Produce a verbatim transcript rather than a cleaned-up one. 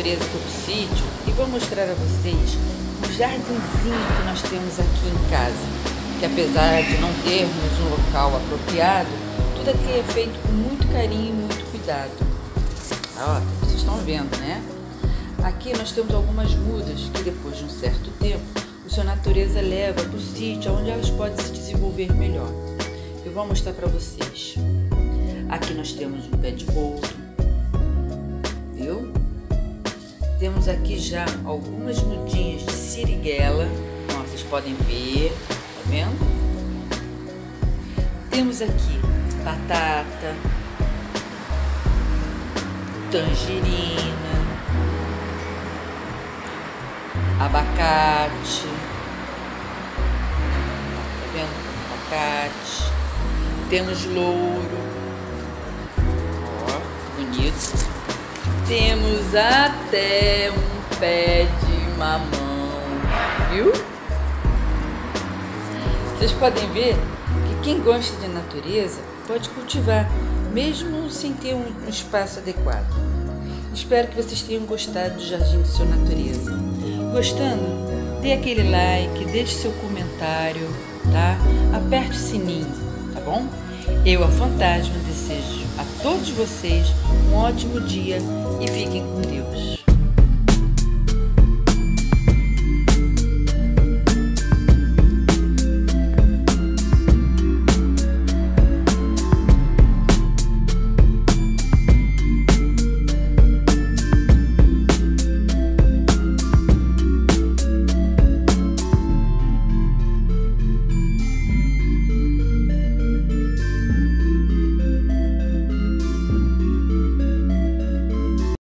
natureza, fui pro sítio e vou mostrar a vocês um jardinzinho que nós temos aqui em casa, que apesar de não termos um local apropriado, tudo aqui é feito com muito carinho e muito cuidado. Ó, vocês estão vendo, né? Aqui nós temos algumas mudas que depois de um certo tempo o seu natureza leva para o sítio onde elas podem se desenvolver melhor. Eu vou mostrar para vocês. Aqui nós temos um pé de boldo, viu? Temos aqui já algumas mudinhas de siriguela, ó, vocês podem ver, tá vendo? Temos aqui batata, tangerina, abacate, tá vendo? Abacate. Temos louro, ó, bonito. Temos até um pé de mamão, viu? Vocês podem ver que quem gosta de natureza pode cultivar, mesmo sem ter um espaço adequado. Espero que vocês tenham gostado do Jardim do Seu Natureza. Gostando? Dê aquele like, deixe seu comentário, tá? Aperte o sininho, tá bom? Eu, a Fantasma, desejo a todos vocês um ótimo dia e fiquem com Deus.